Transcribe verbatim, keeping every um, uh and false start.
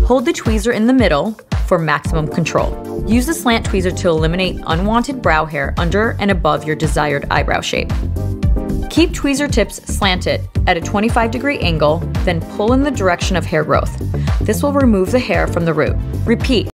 Hold the tweezer in the middle for maximum control. Use the slant tweezer to eliminate unwanted brow hair under and above your desired eyebrow shape. Keep tweezer tips slanted at a twenty-five degree angle, then pull in the direction of hair growth. This will remove the hair from the root. Repeat